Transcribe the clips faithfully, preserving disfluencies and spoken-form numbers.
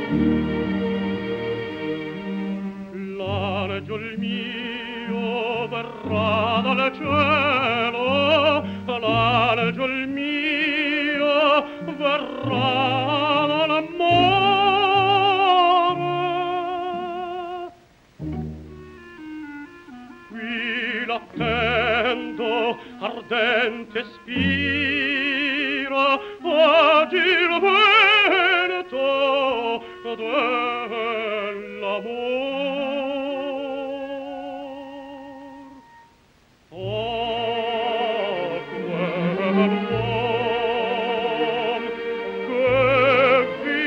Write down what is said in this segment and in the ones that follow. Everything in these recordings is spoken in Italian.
L'angel mio verrà dal cielo, l'angel mio verrà dal mare. Qui l'attendo ardente spira, oggi il vento dell'amor. Oh, quell'uom che vi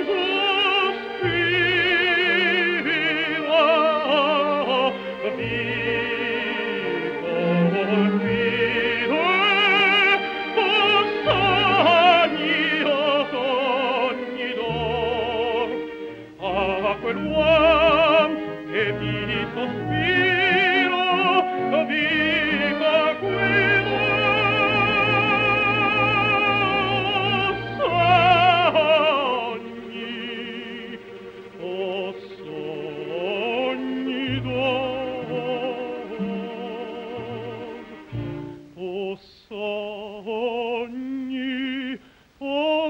sospira, vi colpire, o sogni, o sogni d'or. Ah, quell'uom che vi sospira, viva guido, sogni, o sogni d'or, o sogni, o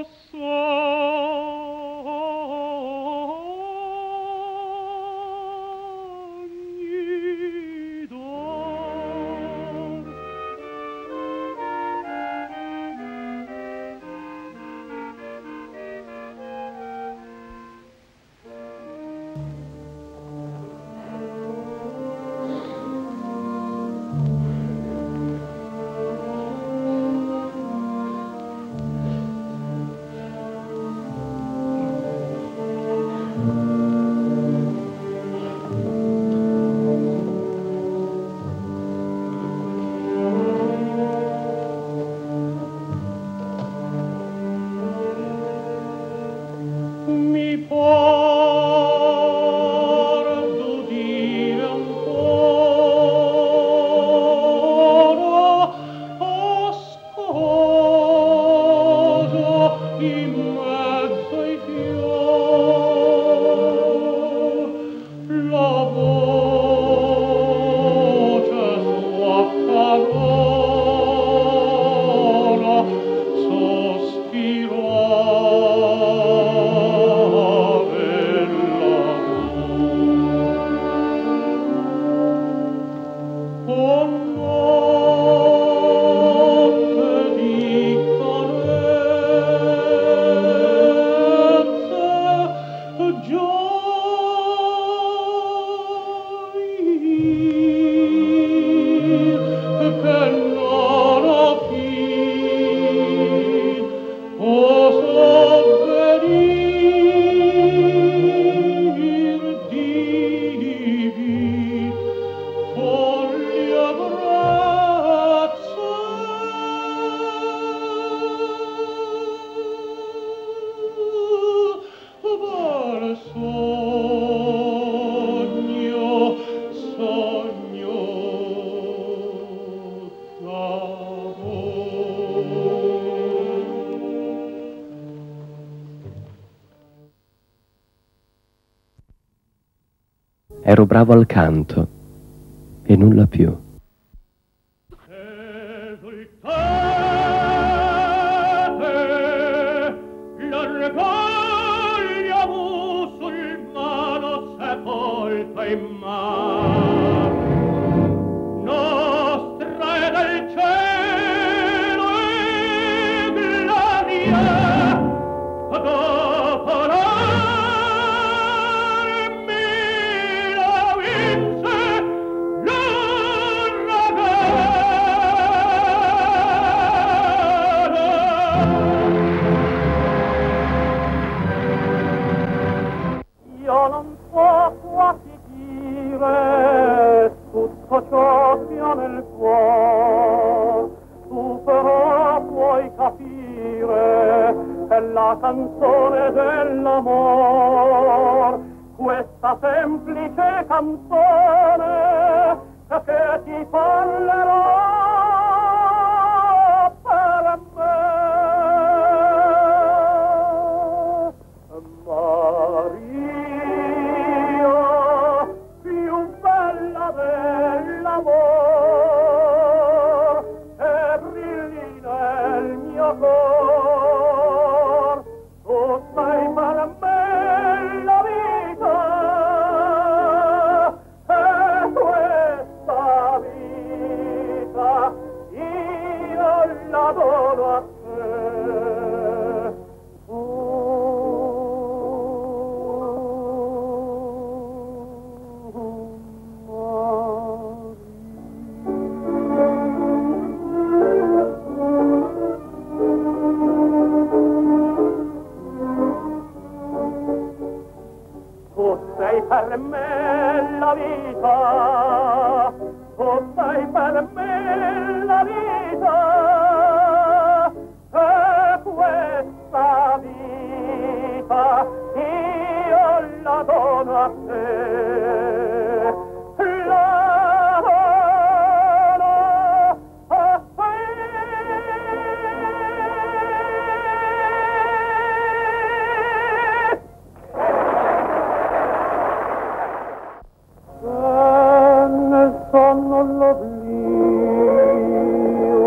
sogni d'or. Mi porto dire ancora, oh sposo, in mezzo ai fiori, la voce sua parola sospirò. Ero bravo al canto e nulla più. L'orgoglio musulmano sepolto in mar, nostra è del cielo e gloria, dopo l'armina vinse l'uragano. Io non so quasi dire tutto ciò che ho nel cuore, tu però puoi capire è la canzone dell'amor, questa semplice canzone che ti parlerò per me. Ma per me la vita, tu sei per me la vita, e questa vita io la dono a te, la dono a te. Nel sonno l'oblio,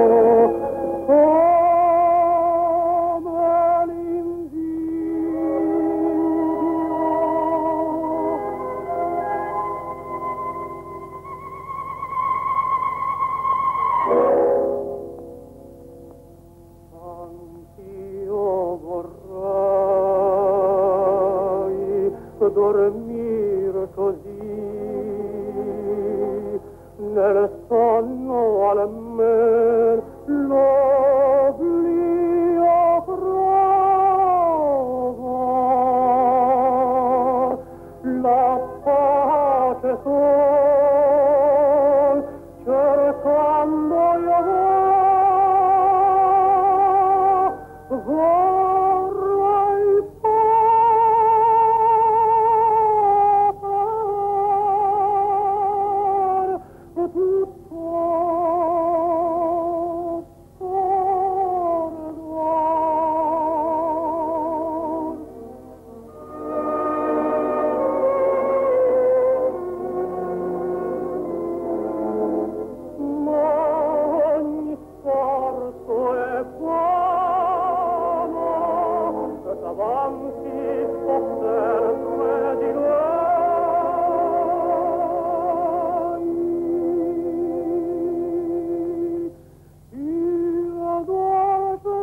come l'invidio, anch'io vorrei dormire così, nel sonno almen l'oblio prova, la pace sol cercando io vo, vorrei far tutto ma ogni sforzo è buono, e davanti poter di noi. Io dolce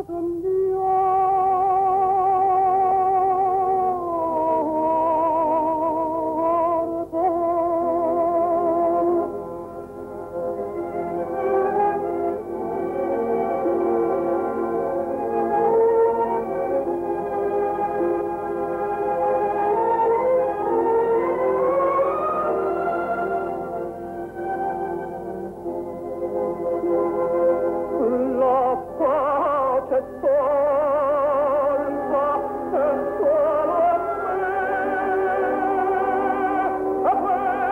la pace salva e solo a me, e per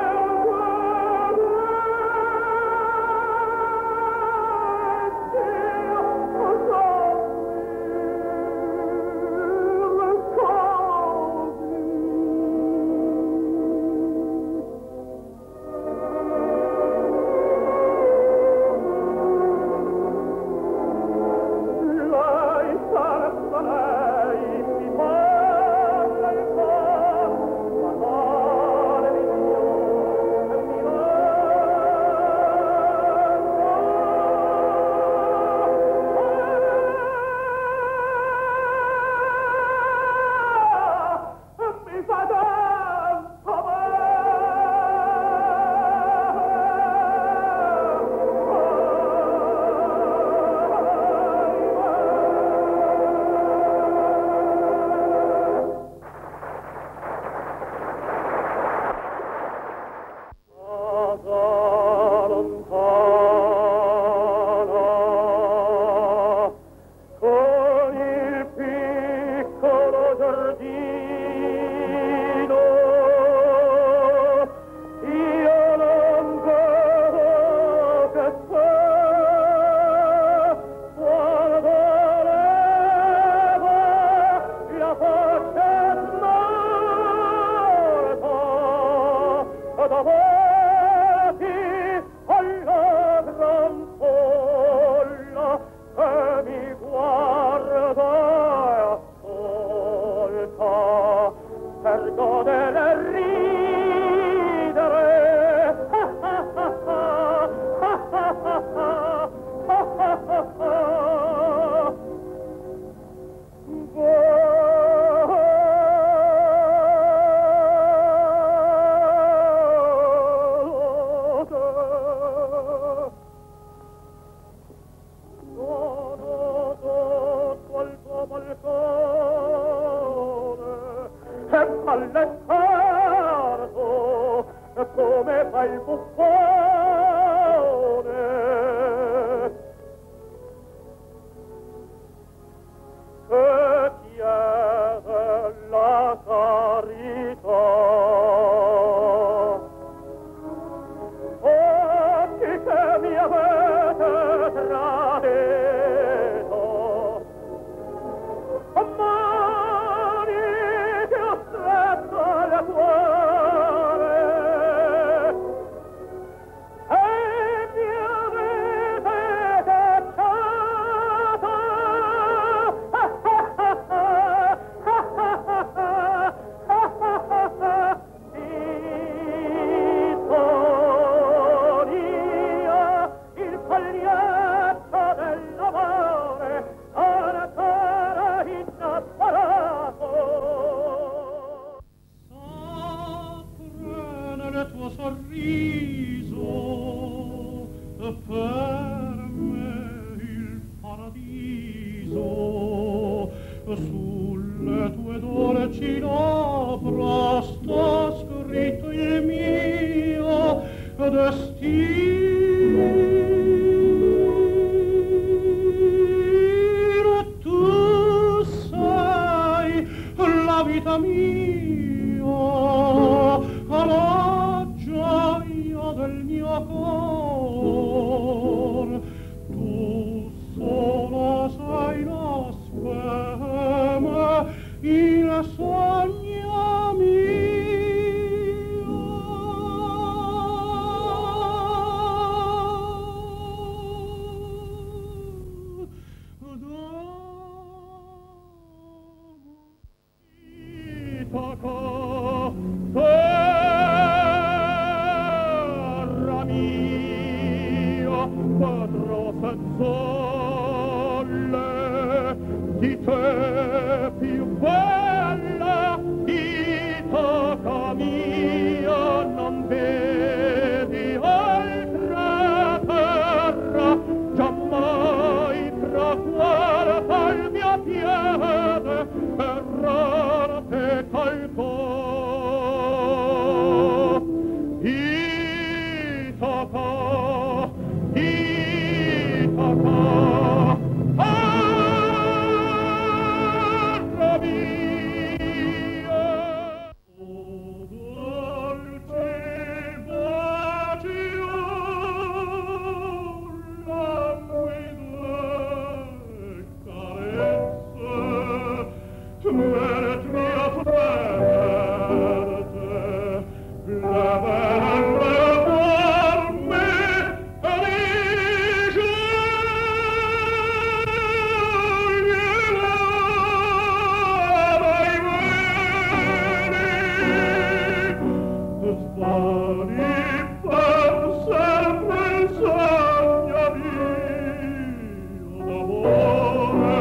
lei sarà lei mi parla il cuore, ma cuore di Dio e mi lascia, mi fa tanto casa lontana, con il piccolo giardino, io non vedo che te, quando levo la pace morta, davanti alla gran folla che mi guarda e ascolta per godere e ridere. Ballettardo come fa il buffone. Che chiede la carità. Occhi che mi avete tradito, mani che ho stretto al cuore, e mi avete cacciato. Vittoria, il pagliaccio dell'amore, ancora innamorato. S'apre nel tuo sorriso per me il paradiso, sulle tue dolci labbra sta scritto il mio destino. Tu sei la vita mia, la gioia del mio cor. Tu sola sei la speme, il sogno mio. Itaca, terra mia, quattro fazzole, di te più bella, Itaca mia, non vedi altra terra, giammai tra guarda il mio piede, errante calcò. Itaca, Itaca, terra mia. O dolce bacio, languide carezze, merit mia perte, leventre por me elige, vai veni, svani per sempre il sogno mio d'amore.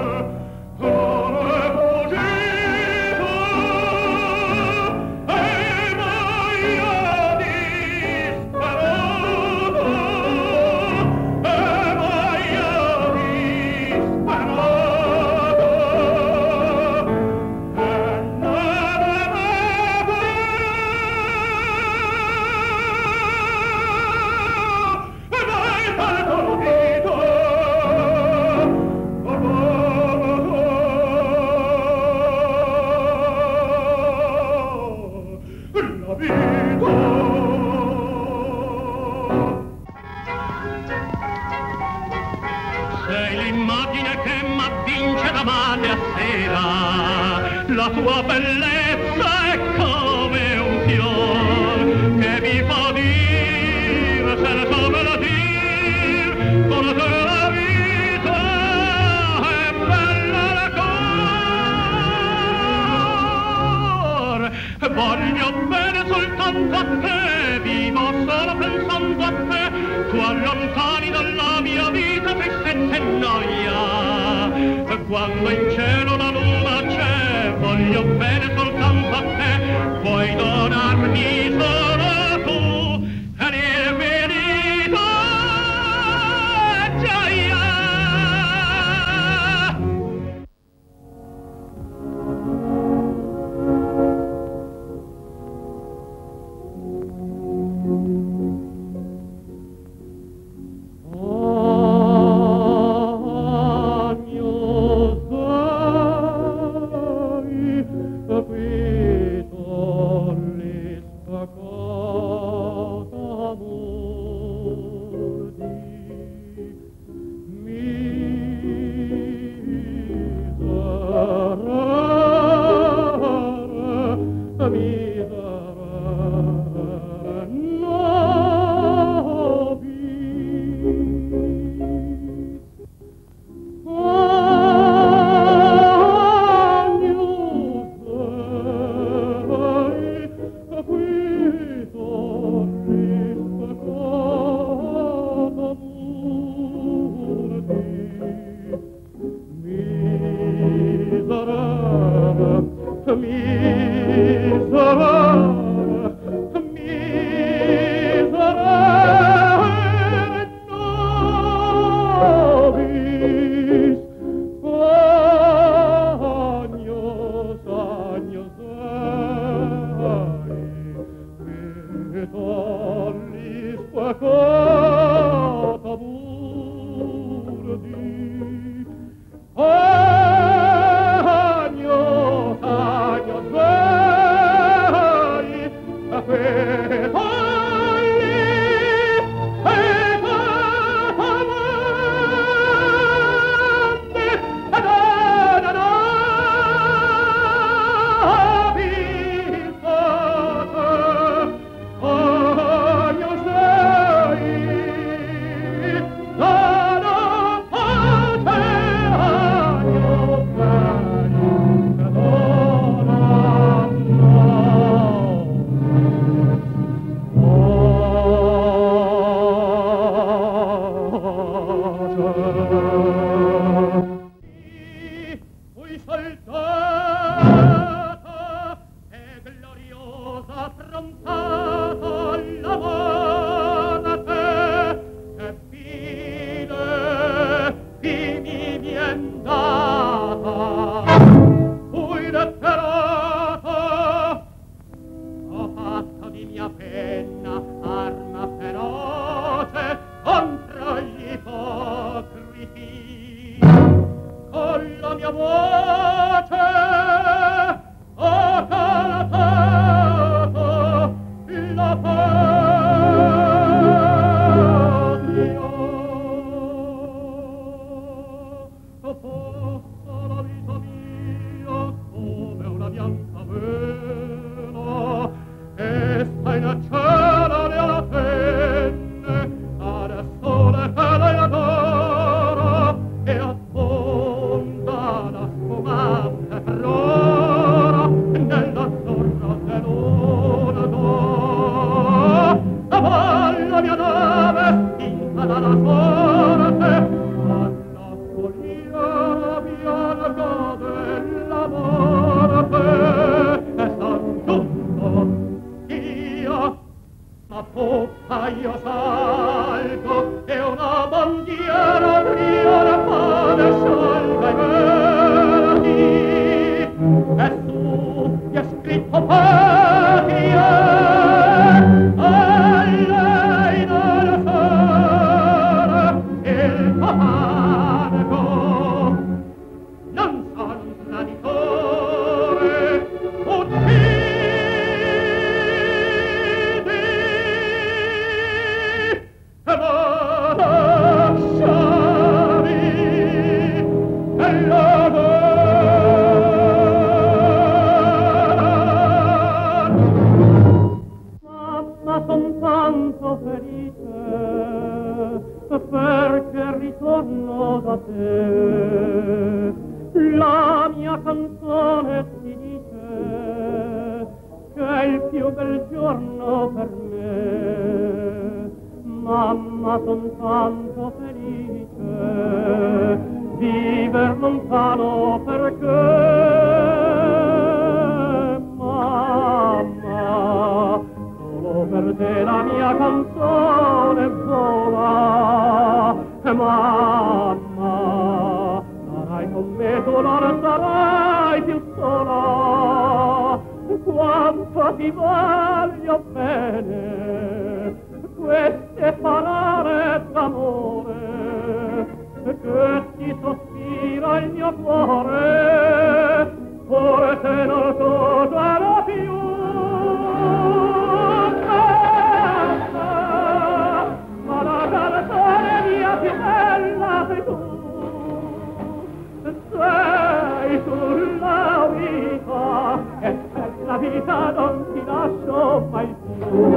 Sei l'immagine che m'avvince da male a sera, la tua bellezza è come un fior che mi fa dire senza melodir, con te la vita è bella ancora. Voglio bene soltanto a te, vivo solo pensando a te, tu allontani dalla mia vita tristezza e noia. Quando in cielo la luna c'è, voglio bene soltanto a te, puoi donarmi solo tu, e l'infinito gioia. La vita vita non ti lascio mai più.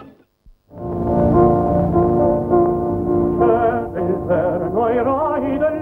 Noi rai del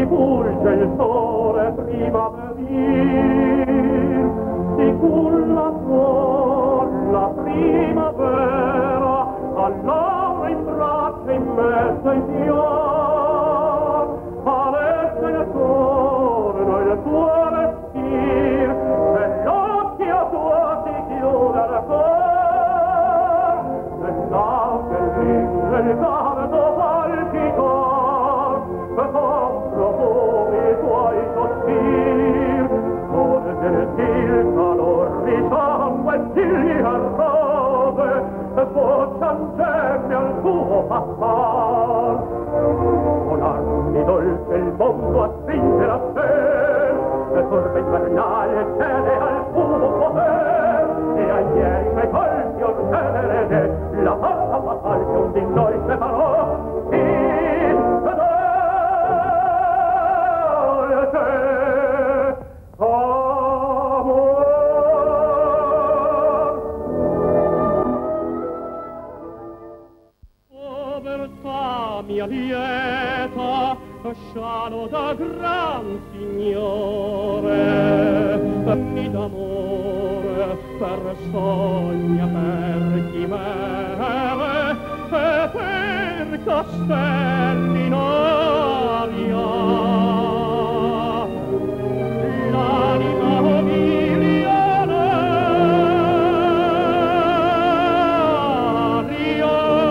rifulge il sole prima venir, si culla sulla primavera, allora in braccia in mezzo ai fior, palestra il torno il tuo vestir, se l'occhio tuo si chiude al cor, nell'auge il canto palpitor, con profumi tuoi sospir, volgerti il calor di sangue e cigli rose, e sboccian gemme al tuo passar. Con armi dolce il mondo a stringere a sé, le torbe invernali cede al tuo poter, e agnelli ai colpi orgenere, la forza fatal che un di noi separò, sì, dolce amor. Povertà mia lieta, scialo da gran signore, mi d'amore per sogna, per chimere e per castelli in aria. L'anima umiliana ria.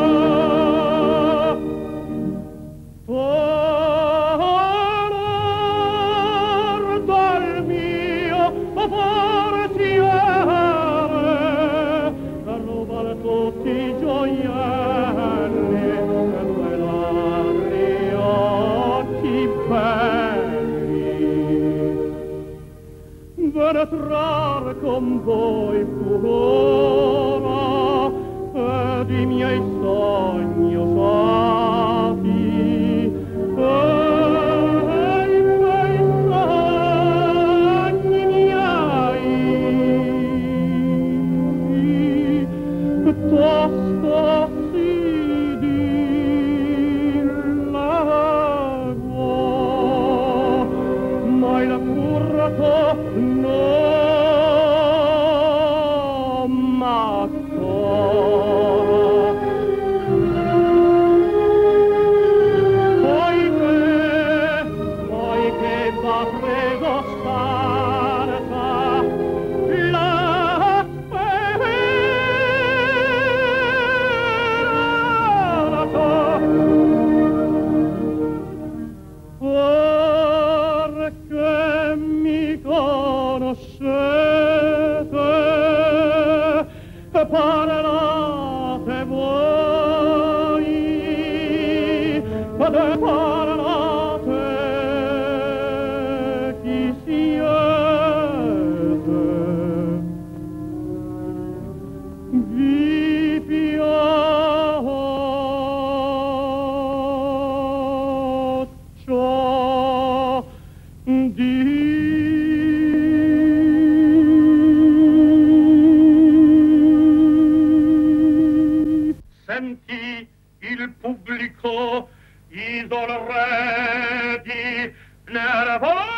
Penetrar con voi furora ed i miei sogni usati, e i miei sogni miei tosto si dilaguò, ma il currato no m'accora. Poiché, poiché va preso scarsa la speranza, perché mi conoscete e parlate voi, ed e parlate chi siete. Vi piaccio di sentì il pubblico idol re di Nerva.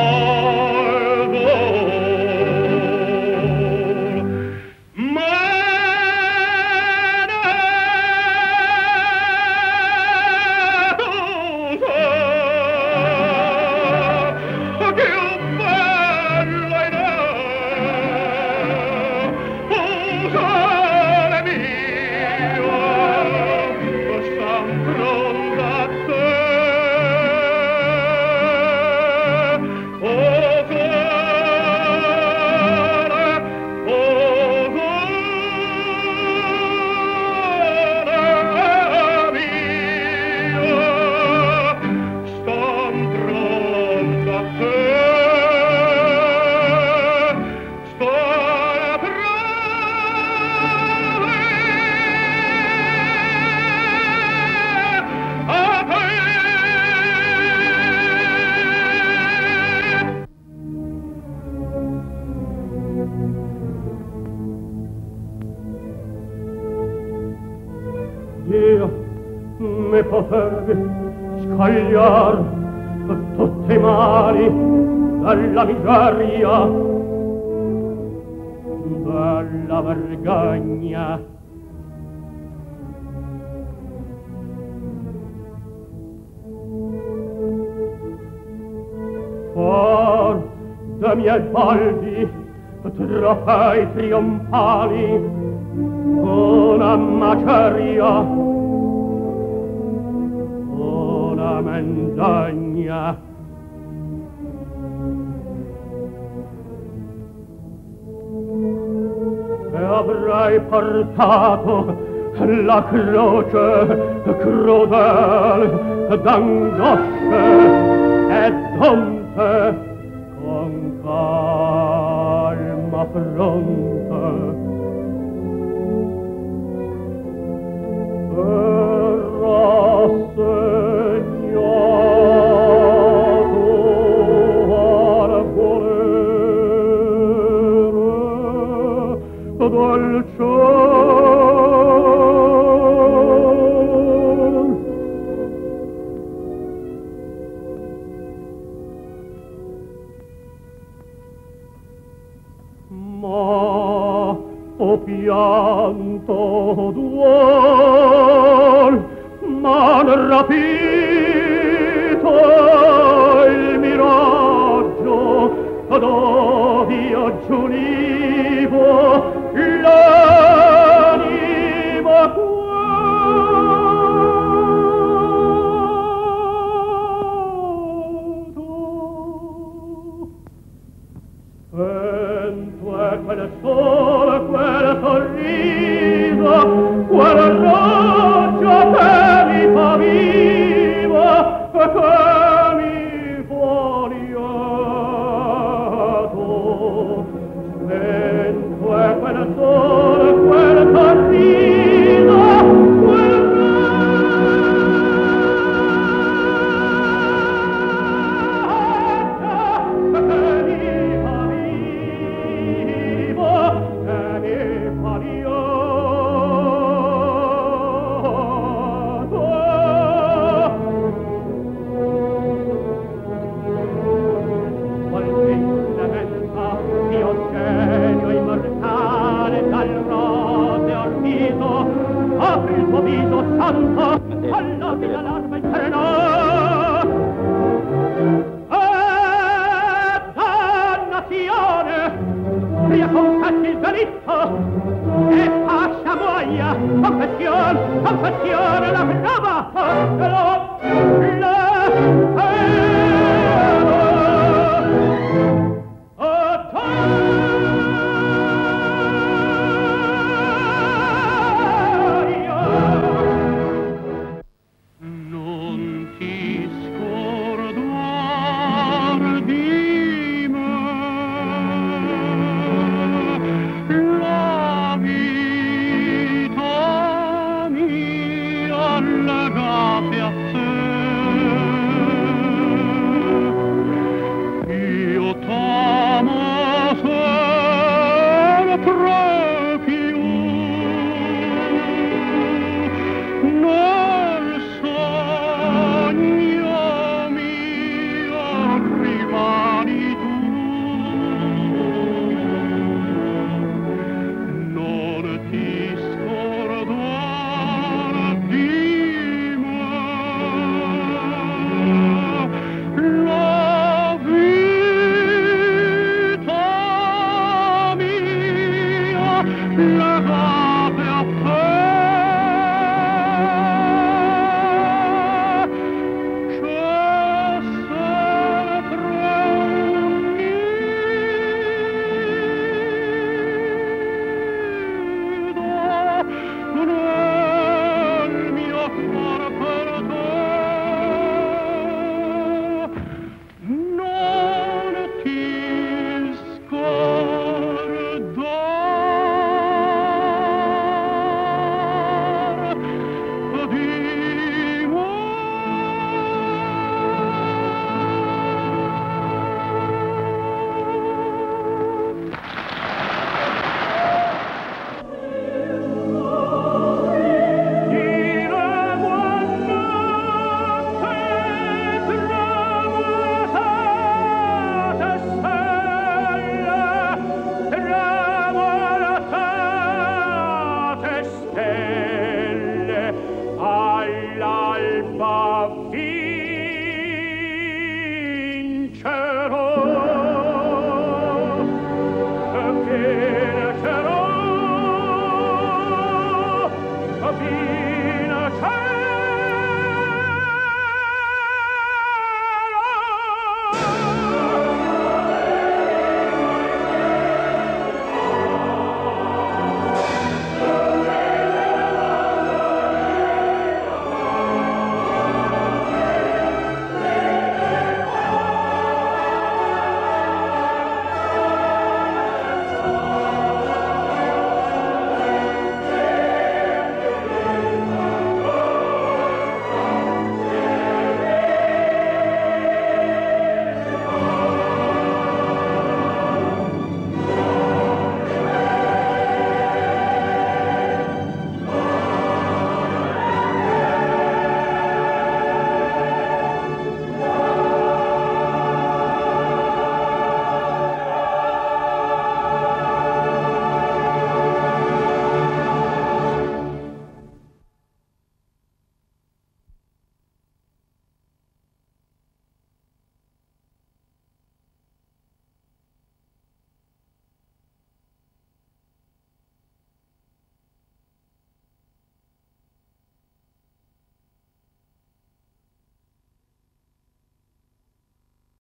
Ma Dio mi potevi scagliar tutte i mali dalla miseria, dalla vergogna. For da miei baldi trofei trionfali, una maceria, una mendagna. E avrei portato la croce crudele d'angosce e d'onte con calma fronte. Ma o pianto duol, m'han rapito il miraggio dov'io giunivo l'anima quando spento è quel sole, quel sorriso, quel raggio che mi fa vivo e che mi fa lieto. Spento è quel sole, quel sorriso, quel raggio che mi fa vivo e mi fa lieto. Qual tristezza mio genio immortale dal roseo viso, apri il tuo viso santo alla via larva interna. E dannazione, pria confessi il delitto e fascia muoia, confessione, confessione la prova e lo le non ti scordar di me, la vita mia legate a te. Io t'amo sempre più nel sogno mio rimani tu. Non ti scordar di me, la vita mia